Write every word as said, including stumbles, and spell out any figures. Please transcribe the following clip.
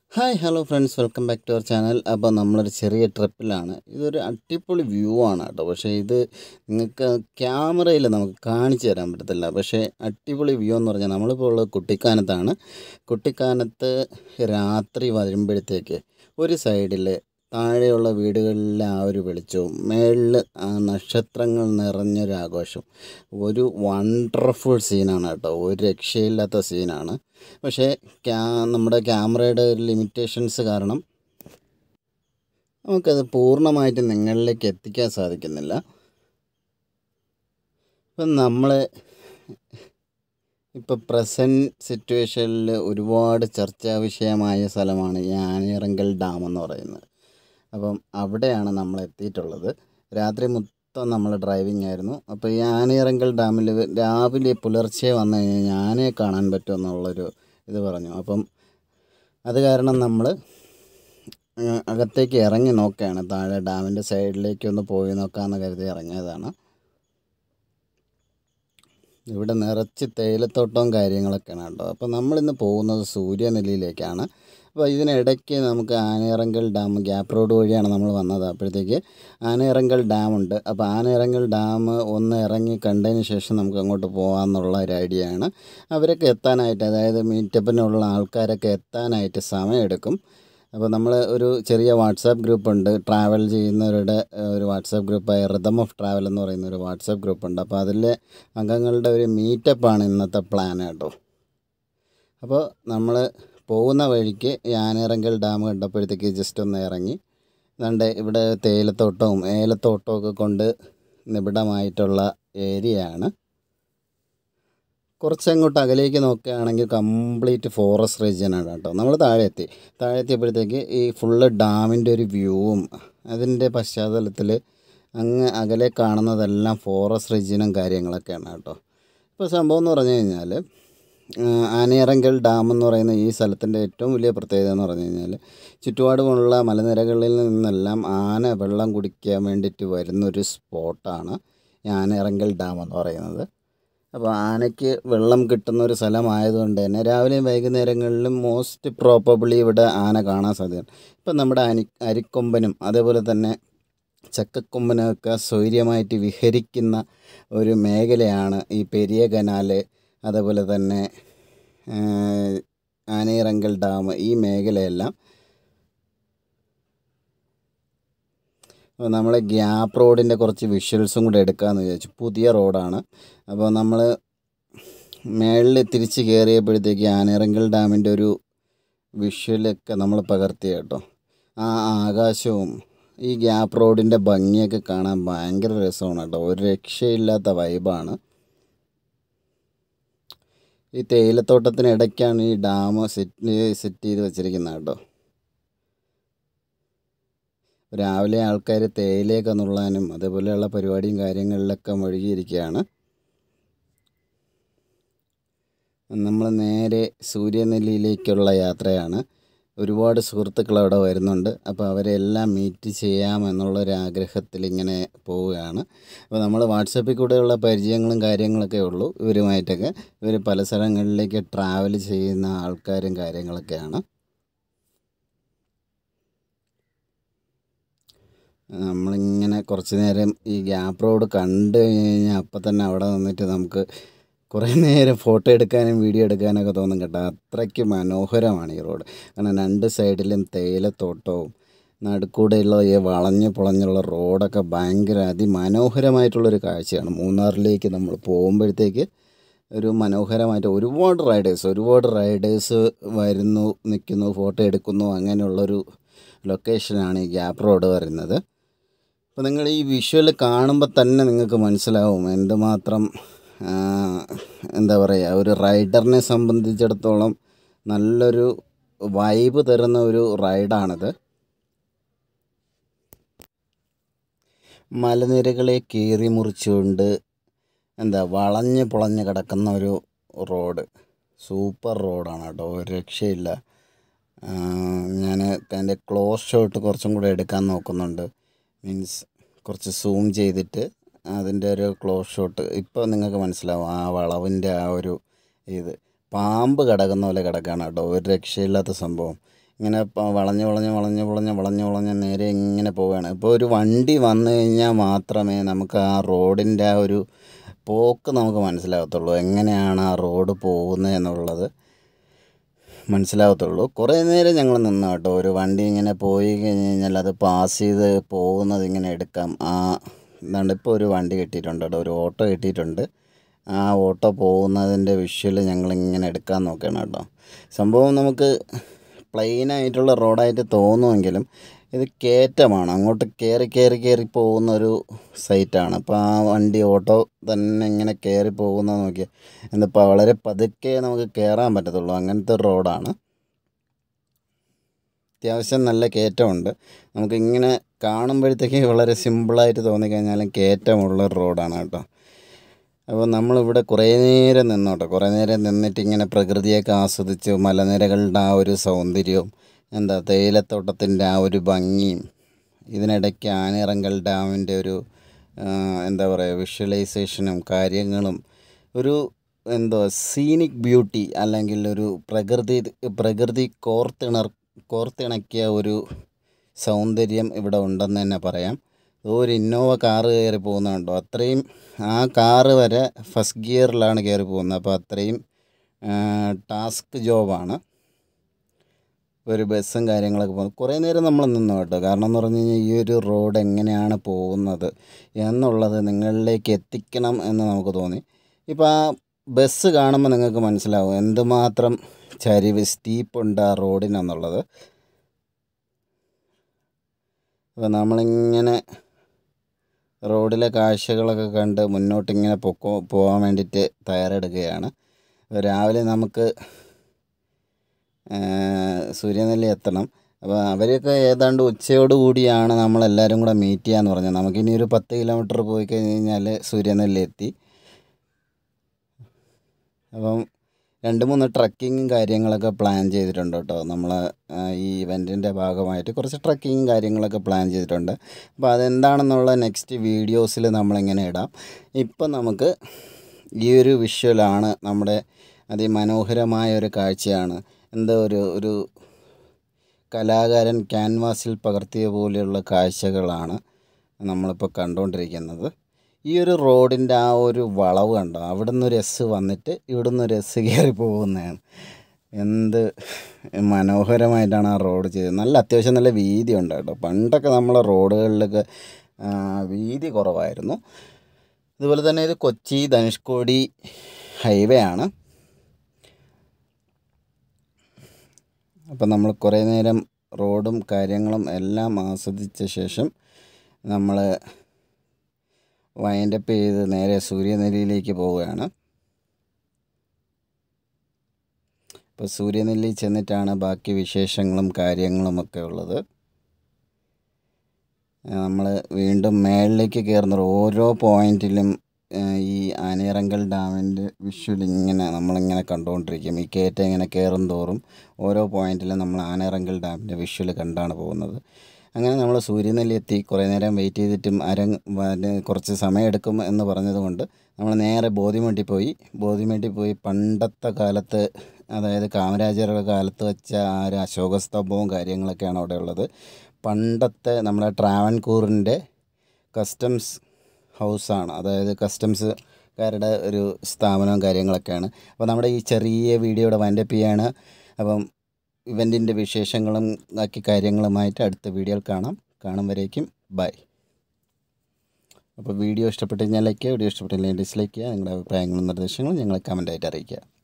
Hi hello friends, welcome back to our channel. അപ്പോൾ നമ്മളൊരു ചെറിയ ട്രിപ്പിലാണ്. ഇതൊരു അടിപൊളി വ്യൂ ആണ് കേട്ടോ. പക്ഷേ ഇത് നിങ്ങൾക്ക് ക്യാമറയിൽ നമുക്ക് കാണിച്ചു തരാൻ പറ്റത്തില്ല. പക്ഷേ അടിപൊളി വ്യൂ എന്ന് പറഞ്ഞാൽ നമ്മളിപ്പോൾ ഉള്ളത് കുട്ടിക്കാനത്താണ്. കുട്ടിക്കാനത്ത് രാത്രി വരുമ്പോഴത്തേക്ക് ഒരു സൈഡിൽ താഴെയുള്ള വീടുകളിലെ ആ ഒരു വെളിച്ചവും മേളിൽ ആ നക്ഷത്രങ്ങൾ നിറഞ്ഞൊരാഘോഷം, ഒരു വണ്ടർഫുൾ സീനാണ് കേട്ടോ. ഒരു രക്ഷയില്ലാത്ത സീനാണ്. പക്ഷേ ക്യാ നമ്മുടെ ക്യാമറയുടെ ഒരു ലിമിറ്റേഷൻസ് കാരണം നമുക്കത് പൂർണ്ണമായിട്ട് നിങ്ങളിലേക്ക് എത്തിക്കാൻ സാധിക്കുന്നില്ല. ഇപ്പം നമ്മൾ ഇപ്പോൾ പ്രസൻറ്റ് സിറ്റുവേഷനിൽ ഒരുപാട് ചർച്ചാ വിഷയമായ സ്ഥലമാണ് ഈ ആനയിറങ്കൽ ഡാം എന്ന് പറയുന്നത്. അപ്പം അവിടെയാണ് നമ്മൾ എത്തിയിട്ടുള്ളത്. രാത്രി മൊത്തം നമ്മൾ ഡ്രൈവിംഗ് ആയിരുന്നു. അപ്പോൾ ഈ ആനയിറങ്കൽ ഡാമിൽ രാവിലെ പുലർച്ചെ വന്നു കഴിഞ്ഞാൽ ആനയെ കാണാൻ പറ്റുമെന്നുള്ളൊരു ഇത് പറഞ്ഞു. അപ്പം അത് കാരണം നമ്മൾ അകത്തേക്ക് ഇറങ്ങി നോക്കുകയാണ്. താഴെ ഡാമിൻ്റെ സൈഡിലേക്ക് ഒന്ന് പോയി നോക്കാമെന്ന് കരുതി ഇറങ്ങിയതാണ്. ഇവിടെ നിറച്ച് തേയിലത്തോട്ടവും കാര്യങ്ങളൊക്കെയാണ് കേട്ടോ. അപ്പോൾ നമ്മളിന്ന് പോകുന്നത് സൂര്യനെല്ലിയിലേക്കാണ്. അപ്പോൾ ഇതിനിടയ്ക്ക് നമുക്ക് ആനയിറങ്കൽ ഡാം ഗ്യാപ്പ് റോഡ് വഴിയാണ് നമ്മൾ വന്നത്. അപ്പോഴത്തേക്ക് ആനയിറങ്കൽ ഡാമുണ്ട്. അപ്പോൾ ആനയിറങ്കൽ ഡാം ഒന്ന് ഇറങ്ങി കണ്ടതിന് ശേഷം നമുക്ക് അങ്ങോട്ട് പോകാമെന്നുള്ള ഒരു ഐഡിയ ആണ്. അവരൊക്കെ എത്താനായിട്ട്, അതായത് മീറ്റപ്പിനുള്ള ആൾക്കാരൊക്കെ എത്താനായിട്ട് സമയമെടുക്കും. അപ്പോൾ നമ്മൾ ഒരു ചെറിയ വാട്സാപ്പ് ഗ്രൂപ്പുണ്ട്, ട്രാവൽ ചെയ്യുന്നവരുടെ ഒരു വാട്സാപ്പ് ഗ്രൂപ്പായ റിതം ഓഫ് ട്രാവൽ എന്ന് പറയുന്ന ഒരു വാട്സാപ്പ് ഗ്രൂപ്പുണ്ട്. അപ്പോൾ അതിലെ അംഗങ്ങളുടെ ഒരു മീറ്റപ്പാണ് ഇന്നത്തെ പ്ലാൻ കേട്ടോ. അപ്പോൾ നമ്മൾ പോകുന്ന വഴിക്ക് ഈ ആനയിറങ്കൽ ഡാം കണ്ടപ്പോഴത്തേക്ക് ജസ്റ്റ് ഒന്ന് ഇറങ്ങി ദാണ്ടെ ഇവിടെ തേയിലത്തോട്ടവും ഏലത്തോട്ടവും ഒക്കെ കൊണ്ട് നിബിഡമായിട്ടുള്ള ഏരിയയാണ്. കുറച്ചങ്ങോട്ട് അകലേക്ക് നോക്കുകയാണെങ്കിൽ കംപ്ലീറ്റ് ഫോറസ്റ്റ് റീജിയനാണ് കേട്ടോ. നമ്മൾ താഴെ എത്തി താഴെ എത്തിയപ്പോഴത്തേക്ക് ഈ ഫുള്ള് ഡാമിൻ്റെ ഒരു വ്യൂവും അതിൻ്റെ പശ്ചാത്തലത്തിൽ അങ്ങ് അകലെ കാണുന്നതെല്ലാം ഫോറസ്റ്റ് റീജിയനും കാര്യങ്ങളൊക്കെയാണ് കേട്ടോ. ഇപ്പോൾ സംഭവം എന്ന് പറഞ്ഞു കഴിഞ്ഞാൽ ആനയിറങ്കൽ ഡാം എന്ന് പറയുന്ന ഈ സ്ഥലത്തിൻ്റെ ഏറ്റവും വലിയ പ്രത്യേകത എന്ന് പറഞ്ഞു കഴിഞ്ഞാൽ ചുറ്റുപാടുമുള്ള മലനിരകളിൽ നിന്നെല്ലാം ആന വെള്ളം കുടിക്കാൻ വേണ്ടിയിട്ട് വരുന്നൊരു സ്പോട്ടാണ് ഈ ആനയിറങ്കൽ ഡാം എന്ന് പറയുന്നത്. അപ്പോൾ ആനയ്ക്ക് വെള്ളം കിട്ടുന്ന ഒരു സ്ഥലമായതുകൊണ്ട് തന്നെ രാവിലെയും വൈകുന്നേരങ്ങളിലും മോസ്റ്റ് പ്രോബബ്ലി ഇവിടെ ആന കാണാൻ സാധ്യതയുണ്ട്. ഇപ്പം നമ്മുടെ അനി അരിക്കൊമ്പനും അതേപോലെ തന്നെ ചക്കക്കൊമ്പനൊക്കെ സ്വൈര്യമായിട്ട് വിഹരിക്കുന്ന ഒരു മേഖലയാണ് ഈ പെരിയ കനാല്, അതേപോലെ തന്നെ ആനയിറങ്കൽ ഡാം, ഈ മേഖലയെല്ലാം. അപ്പോൾ നമ്മൾ ഗ്യാപ്പ് റോഡിൻ്റെ കുറച്ച് വിഷ്വൽസും കൂടെ എടുക്കാമെന്ന് വിചാരിച്ചു. പുതിയ റോഡാണ്. അപ്പോൾ നമ്മൾ മേളിൽ തിരിച്ച് കയറിയപ്പോഴത്തേക്ക് ആനയിറങ്കൽ ഡാമിൻ്റെ ഒരു വിഷ്വലൊക്കെ നമ്മൾ പകർത്തി കേട്ടോ. ആ ആകാശവും ഈ ഗ്യാപ്പ് റോഡിൻ്റെ ഭംഗിയൊക്കെ കാണാൻ ഭയങ്കര രസമാണ് കേട്ടോ. ഒരു രക്ഷയില്ലാത്ത വൈബാണ്. ഈ തേയിലത്തോട്ടത്തിനിടയ്ക്കാണ് ഈ ഡാം സെറ്റ് സെറ്റ് ചെയ്ത് വെച്ചിരിക്കുന്നത് കേട്ടോ. രാവിലെ ആൾക്കാർ തേയിലയൊക്കെ നുള്ളാനും അതേപോലെയുള്ള പരിപാടിയും കാര്യങ്ങളിലൊക്കെ മുഴുകിയിരിക്കുകയാണ്. നമ്മൾ നേരെ സൂര്യനെല്ലിയിലേക്കുള്ള യാത്രയാണ്. ഒരുപാട് സുഹൃത്തുക്കൾ അവിടെ വരുന്നുണ്ട്. അപ്പോൾ അവരെല്ലാം മീറ്റ് ചെയ്യാമെന്നുള്ളൊരാഗ്രഹത്തിൽ ഇങ്ങനെ പോവുകയാണ്. അപ്പോൾ നമ്മൾ വാട്സപ്പിൽ കൂടെയുള്ള പരിചയങ്ങളും കാര്യങ്ങളൊക്കെ ഉള്ളൂ ഇവരുമായിട്ടൊക്കെ. ഇവർ പല സ്ഥലങ്ങളിലേക്ക് ട്രാവൽ ചെയ്യുന്ന ആൾക്കാരും കാര്യങ്ങളൊക്കെയാണ്. നമ്മളിങ്ങനെ കുറച്ച് നേരം ഈ ഗ്യാപ്പ് റോഡ് കണ്ടു കഴിഞ്ഞാൽ അപ്പം തന്നെ അവിടെ നിന്നിട്ട് നമുക്ക് കുറേ നേരം ഫോട്ടോ എടുക്കാനും വീഡിയോ എടുക്കാനൊക്കെ തോന്നും കേട്ടോ. അത്രയ്ക്ക് മനോഹരമാണ് ഈ റോഡ്. കാരണം രണ്ട് സൈഡിലും തേയിലത്തോട്ടവും നടുക്കൂടെയുള്ള ഈ വളഞ്ഞ് പൊളഞ്ഞുള്ള റോഡൊക്കെ ഭയങ്കര അതിമനോഹരമായിട്ടുള്ളൊരു കാഴ്ചയാണ്. മൂന്നാറിലേക്ക് നമ്മൾ പോകുമ്പോഴത്തേക്ക് ഒരു മനോഹരമായിട്ട് ഒരുപാട് റൈഡേഴ്സ് ഒരുപാട് റൈഡേഴ്സ് വരുന്നു, നിൽക്കുന്നു, ഫോട്ടോ എടുക്കുന്നു, അങ്ങനെയുള്ളൊരു ലൊക്കേഷനാണ് ഈ ഗ്യാപ്പ് റോഡ് വരുന്നത്. അപ്പോൾ നിങ്ങൾ ഈ വിഷ്വൽ കാണുമ്പോൾ തന്നെ നിങ്ങൾക്ക് മനസ്സിലാവും എന്തുമാത്രം എന്താ പറയുക, ഒരു റൈഡറിനെ സംബന്ധിച്ചിടത്തോളം നല്ലൊരു വൈബ് തരുന്ന ഒരു റൈഡാണിത്. മലനിരകളെ കീറി മുറിച്ചുകൊണ്ട് എന്താ വളഞ്ഞ് പൊളഞ്ഞ് കിടക്കുന്ന ഒരു റോഡ്, സൂപ്പർ റോഡാണ് കേട്ടോ. ഒരു രക്ഷയില്ല. ഞാൻ അതിൻ്റെ ക്ലോസ് ഷോട്ട് കുറച്ചും കൂടെ എടുക്കാൻ നോക്കുന്നുണ്ട്. മീൻസ് കുറച്ച് സൂം ചെയ്തിട്ട് അതിൻ്റെ ഒരു ക്ലോസ് ഷോട്ട് ഇപ്പോൾ നിങ്ങൾക്ക് മനസ്സിലാവും. ആ വളവിൻ്റെ ആ ഒരു ഇത് പാമ്പ് കിടക്കുന്ന പോലെ കിടക്കുകയാണ് കേട്ടോ. ഒരു രക്ഷയില്ലാത്ത സംഭവം. ഇങ്ങനെ വളഞ്ഞ് വളഞ്ഞ് വളഞ്ഞ് വളഞ്ഞ് വളഞ്ഞ് വളഞ്ഞ് നേരെ ഇങ്ങനെ പോവുകയാണ്. ഇപ്പോൾ ഒരു വണ്ടി വന്നു കഴിഞ്ഞാൽ മാത്രമേ നമുക്ക് ആ റോഡിൻ്റെ ആ ഒരു പോക്ക് നമുക്ക് മനസ്സിലാകത്തുള്ളൂ, എങ്ങനെയാണ് ആ റോഡ് പോകുന്നത് എന്നുള്ളത് മനസ്സിലാകത്തുള്ളൂ. കുറേ നേരം ഞങ്ങൾ നിന്നു കേട്ടോ. ഒരു വണ്ടി ഇങ്ങനെ പോയി കഴിഞ്ഞ് കഴിഞ്ഞാൽ അത് പാസ് ചെയ്ത് പോകുന്നത് ഇങ്ങനെ എടുക്കാം. ആ എന്താണ് ഇപ്പോൾ ഒരു വണ്ടി കിട്ടിയിട്ടുണ്ട് കേട്ടോ, ഒരു ഓട്ടോ കിട്ടിയിട്ടുണ്ട്. ആ ഓട്ടോ പോകുന്നതിൻ്റെ വിഷ്വൽ ഞങ്ങളിങ്ങനെ എടുക്കാൻ നോക്കുകയാണ് കേട്ടോ. സംഭവം നമുക്ക് പ്ലെയിനായിട്ടുള്ള റോഡായിട്ട് തോന്നുമെങ്കിലും ഇത് കയറ്റമാണ്, അങ്ങോട്ട് കയറി കയറി കയറി പോകുന്നൊരു സൈറ്റാണ്. അപ്പോൾ ആ വണ്ടി ഓട്ടോ തന്നെ ഇങ്ങനെ കയറി പോകുന്നത് നോക്കിയാൽ എന്താ വളരെ പതുക്കെ നമുക്ക് കയറാൻ പറ്റത്തുള്ളൂ, അങ്ങനത്തെ ഒരു റോഡാണ്. അത്യാവശ്യം നല്ല കയറ്റമുണ്ട്. നമുക്കിങ്ങനെ കാണുമ്പോഴത്തേക്ക് വളരെ സിമ്പിളായിട്ട് തോന്നിക്കഴിഞ്ഞാലും കയറ്റമുള്ള റോഡാണ് കേട്ടോ. അപ്പോൾ നമ്മളിവിടെ കുറേ നേരം നിന്നു കേട്ടോ. കുറേ നേരം നിന്നിട്ട് ഇങ്ങനെ പ്രകൃതിയൊക്കെ ആസ്വദിച്ച് മലനിരകളുടെ ആ ഒരു സൗന്ദര്യവും എന്താ തേയിലത്തോട്ടത്തിൻ്റെ ആ ഒരു ഭംഗിയും ഇതിനിടയ്ക്ക് ആനയിറങ്കൽ ഡാമിൻ്റെ ഒരു എന്താ പറയുക വിഷ്വലൈസേഷനും കാര്യങ്ങളും ഒരു എന്തോ സീനിക് ബ്യൂട്ടി അല്ലെങ്കിൽ ഒരു പ്രകൃതി പ്രകൃതി കോർത്തിണർ കോർത്തിണക്കിയ ഒരു സൗന്ദര്യം ഇവിടെ ഉണ്ടെന്ന് തന്നെ പറയാം. ഒരു ഇന്നോവ കാറ് കയറി പോകുന്നുണ്ടോ, അത്രയും ആ കാറ് വരെ ഫസ്റ്റ് ഗിയറിലാണ് കയറി പോകുന്നത്. അപ്പോൾ അത്രയും ടാസ്ക് ജോബാണ്. ഒരു ബസ്സും കാര്യങ്ങളൊക്കെ പോകുന്നത് കുറേ നേരം നമ്മൾ നിന്നു കേട്ടോ. കാരണം എന്ന് പറഞ്ഞു കഴിഞ്ഞാൽ ഈ ഒരു റോഡ് എങ്ങനെയാണ് പോകുന്നത് എന്നുള്ളത് നിങ്ങളിലേക്ക് എത്തിക്കണം എന്ന് നമുക്ക് തോന്നി. ഇപ്പോൾ ആ ബസ് കാണുമ്പോൾ നിങ്ങൾക്ക് മനസ്സിലാവും എന്തുമാത്രം ചരിവ് സ്റ്റീപ്പുണ്ട് ആ റോഡിനെന്നുള്ളത്. അപ്പോൾ നമ്മളിങ്ങനെ റോഡിലെ കാഴ്ചകളൊക്കെ കണ്ട് മുന്നോട്ടിങ്ങനെ പൊക്കോ പോകാൻ വേണ്ടിയിട്ട് തയ്യാറെടുക്കുകയാണ്. രാവിലെ നമുക്ക് സൂര്യനെല്ലി എത്തണം. അപ്പോൾ അവരൊക്കെ ഏതാണ്ട് ഉച്ചയോട് കൂടിയാണ് നമ്മളെല്ലാവരും കൂടെ മീറ്റ് ചെയ്യാമെന്ന് പറഞ്ഞത്. നമുക്കിനി ഒരു പത്ത് കിലോമീറ്റർ പോയി കഴിഞ്ഞ് കഴിഞ്ഞാൽ സൂര്യനെല്ലി എത്തി. അപ്പം രണ്ട് മൂന്ന് ട്രക്കിങ്ങും കാര്യങ്ങളൊക്കെ പ്ലാൻ ചെയ്തിട്ടുണ്ട് കേട്ടോ. നമ്മൾ ഈ ഇവൻറ്റിൻ്റെ ഭാഗമായിട്ട് കുറച്ച് ട്രക്കിങ്ങും കാര്യങ്ങളൊക്കെ പ്ലാൻ ചെയ്തിട്ടുണ്ട്. അപ്പോൾ അതെന്താണെന്നുള്ള നെക്സ്റ്റ് വീഡിയോസിൽ നമ്മളിങ്ങനെ ഇടാം. ഇപ്പം നമുക്ക് ഈ ഒരു വിഷ്വലാണ് നമ്മുടെ അതിമനോഹരമായ ഒരു കാഴ്ചയാണ്. എന്താ ഒരു ഒരു കലാകാരൻ ക്യാൻവാസിൽ പകർത്തിയ പോലെയുള്ള കാഴ്ചകളാണ് നമ്മളിപ്പോൾ കണ്ടുകൊണ്ടിരിക്കുന്നത്. ഈ ഒരു റോഡിൻ്റെ ആ ഒരു വളവ് കണ്ടോ, അവിടെ നിന്നൊരു എസ് വന്നിട്ട് ഇവിടെ നിന്നൊരു എസ് കയറി പോകുന്നതാണ്. എന്ത് മനോഹരമായിട്ടാണ് ആ റോഡ് ചെയ്തത്. നല്ല അത്യാവശ്യം നല്ല വീതി ഉണ്ട് കേട്ടോ. പണ്ടൊക്കെ നമ്മളെ റോഡുകളിലൊക്കെ വീതി കുറവായിരുന്നു. അതുപോലെ തന്നെ ഇത് കൊച്ചി ധനുഷ്കോടി ഹൈവേ ആണ്. അപ്പം നമ്മൾ കുറേ നേരം റോഡും കാര്യങ്ങളും എല്ലാം ആസ്വദിച്ച ശേഷം നമ്മൾ വൈൻഡപ്പ് ചെയ്ത് നേരെ സൂര്യനെല്ലിയിലേക്ക് പോവുകയാണ്. അപ്പോൾ സൂര്യനെല്ലി ചെന്നിട്ടാണ് ബാക്കി വിശേഷങ്ങളും കാര്യങ്ങളുമൊക്കെ ഉള്ളത്. നമ്മൾ വീണ്ടും മേളിലേക്ക് കയറുന്ന ഓരോ പോയിൻറ്റിലും ഈ ആനയിറങ്കൽ ഡാമിൻ്റെ വിഷ്വൽ ഇങ്ങനെ നമ്മളിങ്ങനെ കണ്ടുകൊണ്ടിരിക്കും. ഈ കയറ്റം ഇങ്ങനെ കയറും തോറും ഓരോ പോയിൻറ്റിലും നമ്മൾ ആനയിറങ്കൽ ഡാമിൻ്റെ വിഷ്വൽ കണ്ടാണ് പോകുന്നത്. അങ്ങനെ നമ്മൾ സൂര്യനെല്ലി എത്തി. കുറേ നേരം വെയിറ്റ് ചെയ്തിട്ടും അര കുറച്ച് സമയമെടുക്കും എന്ന് പറഞ്ഞതുകൊണ്ട് നമ്മൾ നേരെ ബോധിമേട്ടിൽ പോയി. ബോധിമേട്ടിൽ പോയി പണ്ടത്തെ കാലത്ത്, അതായത് കാമരാജരുടെ കാലത്ത് വെച്ച ആ ഒരു അശോകസ്തംഭവും കാര്യങ്ങളൊക്കെയാണ് അവിടെ ഉള്ളത്. പണ്ടത്തെ നമ്മുടെ ട്രാവൻകൂറിൻ്റെ കസ്റ്റംസ് ഹൗസാണ്, അതായത് കസ്റ്റംസുകാരുടെ ഒരു സ്ഥാപനവും കാര്യങ്ങളൊക്കെയാണ്. അപ്പോൾ നമ്മുടെ ഈ ചെറിയ വീഡിയോയുടെ വൈൻഡപ്പ് ചെയ്യാണ്. അപ്പം ഇവൻറ്റിൻ്റെ വിശേഷങ്ങളും ബാക്കി കാര്യങ്ങളുമായിട്ട് അടുത്ത വീഡിയോയിൽ കാണാം. കാണും വരേക്കും ബൈ. അപ്പോൾ വീഡിയോ ഇഷ്ടപ്പെട്ട് കഴിഞ്ഞാൽ ലൈക്ക് ചെയ്യുക, വീഡിയോ ഇഷ്ടപ്പെട്ടില്ലെങ്കിൽ ഡിസ്ലൈക്ക് ചെയ്യുക. നിങ്ങളുടെ അഭിപ്രായങ്ങളും നിർദ്ദേശങ്ങളും ഞങ്ങളെ കമൻറ്റായിട്ട് അറിയിക്കുക.